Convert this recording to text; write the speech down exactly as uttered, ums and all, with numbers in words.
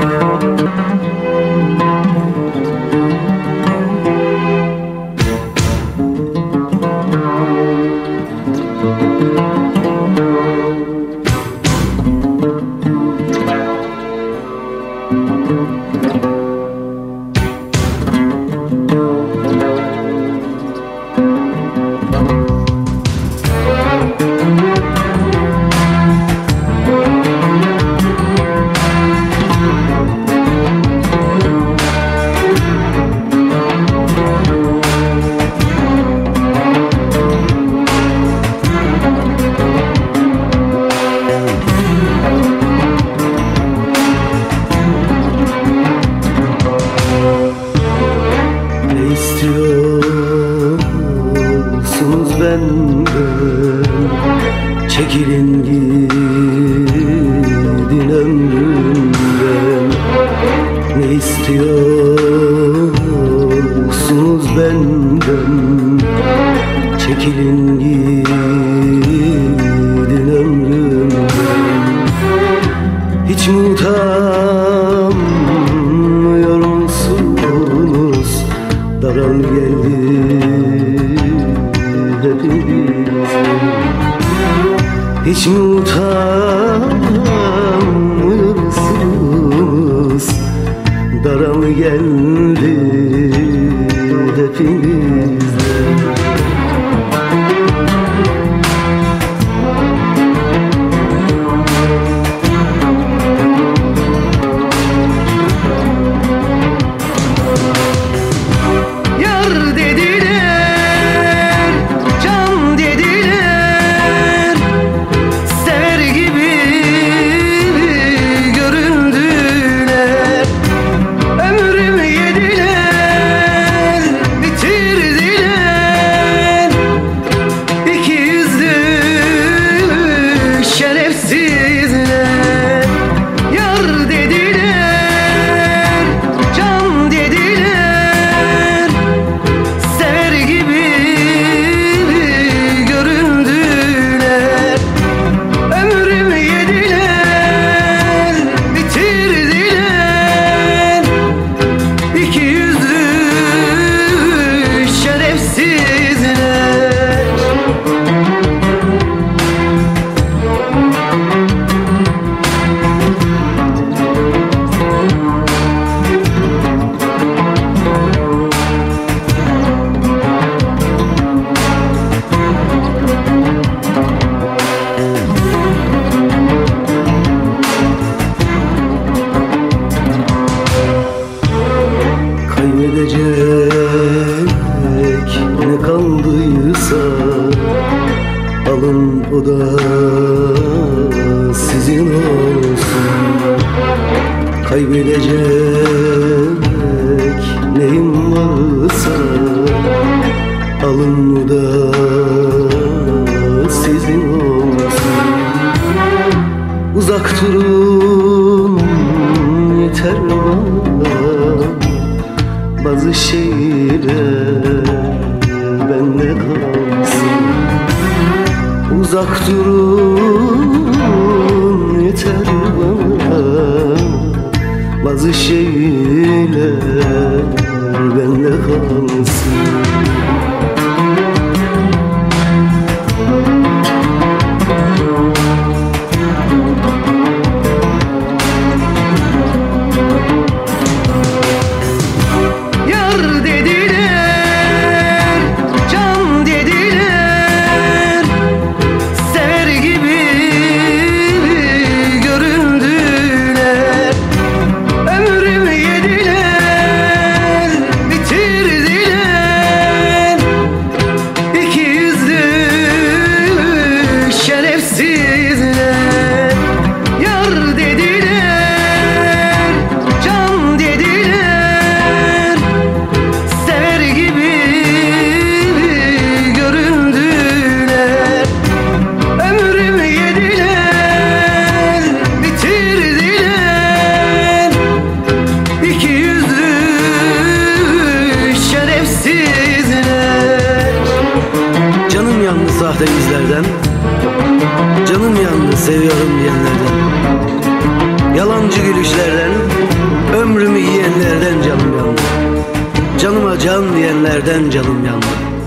Çekilin gidin ömrümden. Ne istiyorsunuz benden? Çekilin gidin ömrümden. Hiç mi utanmıyor musunuz? Daral geldi hepinize. Hiç mi utanmıyorsunuz? Daram geldi hepinize. Yar dediler, can dediler, sever gibi göründüler. Ömrümü yediler, bitirdiler. İki yüzlü şerefsizler. Yar dediler, can dediler, sever gibi göründüler. Ömrümü yediler, bitirdiler. İki yüzlü şerefsizler. Kaybedecek ne kaldıysa alın, o da sizin olsun. Kaybedecek neyim varsa alın, o da sizin olsun. Uzak durun yeter bana, bazı şeyler bende kalsın. Uzak durun yeter bana, bazı şeyler bende kalsın. Yar dediler, can dediler, sever gibi göründüler. Ömrümü yediler, bitirdiler. İki yüzlü şerefsizler. Yar dediler, can dediler, sever gibi göründüler. Ömrümü yediler, bitirdiler. İki yüzlü şerefsizler. Canım yandı sahte yüzlerden, canım yandı seviyorum diyenlerden, yalancı gülüşlerden, Canıma can diyenlerden canım yandı.